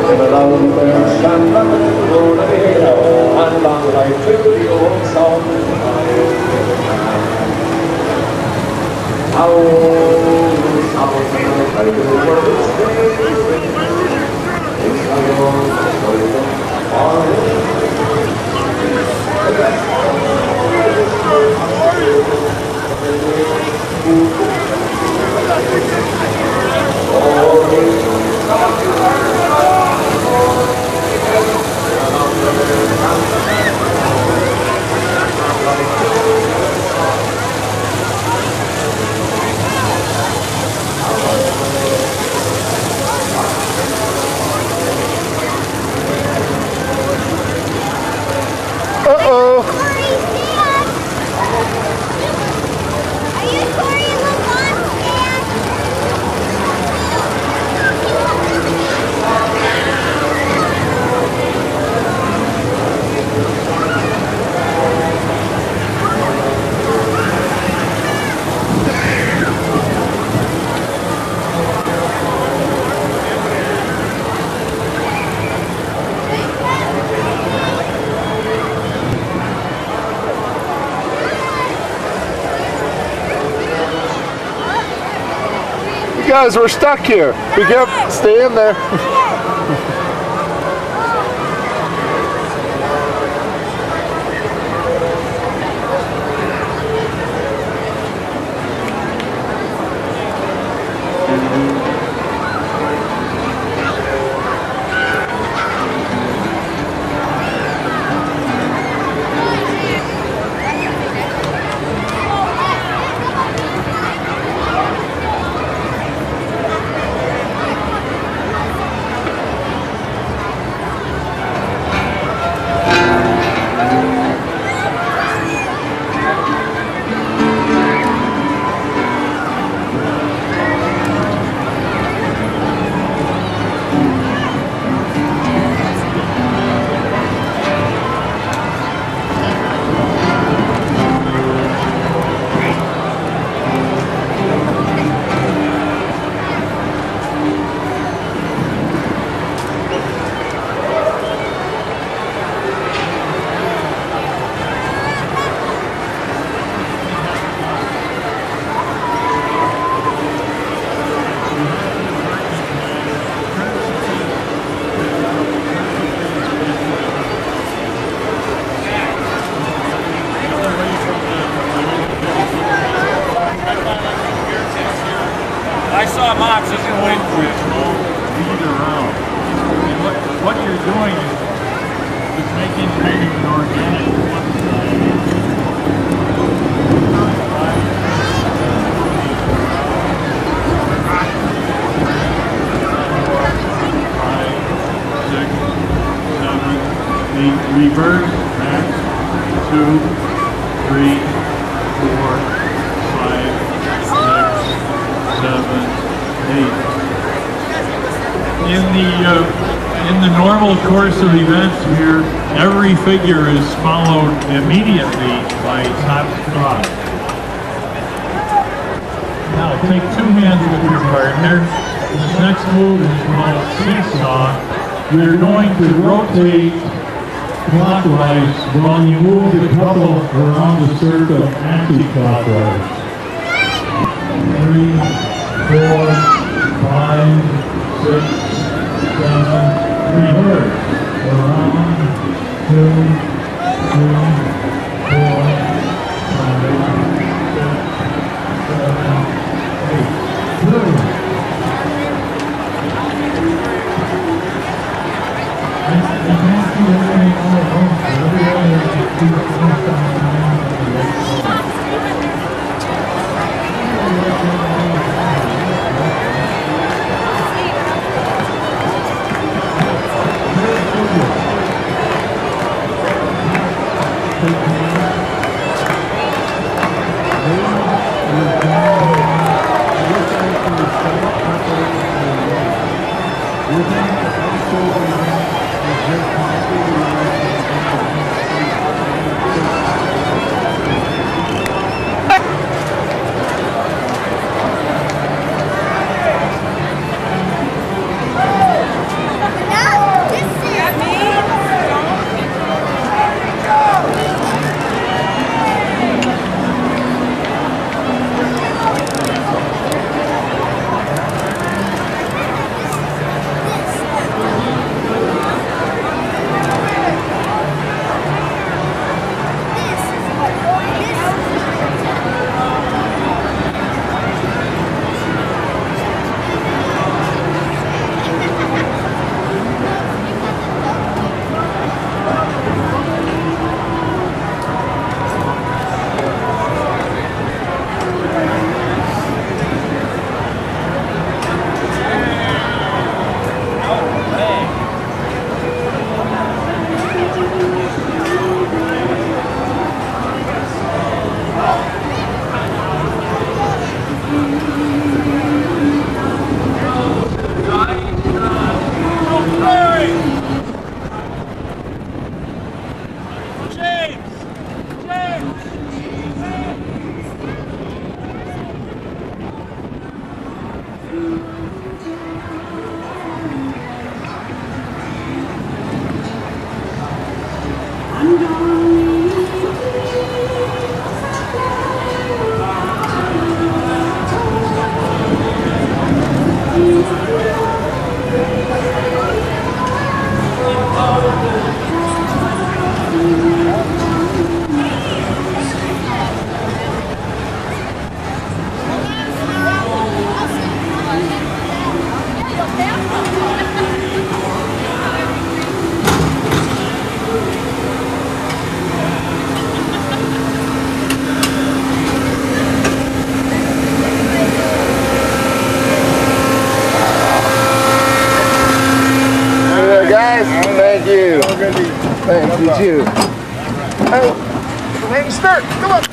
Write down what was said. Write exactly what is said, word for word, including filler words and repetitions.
and long life to the old song. How I do for this day. It's my own Guys, we're stuck here. We can't stay in there. I saw Mox, he's going to wait for you. Lead around. And what, what you're doing is, is making kind of an organic one side. Five, six, seven, eight. Reverse, back, two, three, four, five, six, seven, eight. In the uh, in the normal course of events here, every figure is followed immediately by top squad. Now take two hands with your partner. This next move is called seesaw. You're going to rotate clockwise while you move the couple around the circle anti-clockwise. Three, four, five, six, seven, reverse. Around, two, three, four, five, six, seven, eight. Two. I can't see anything all at once, but everybody has to keep it one time. No! you. Thank you, too. Hey, hey, start. Come on.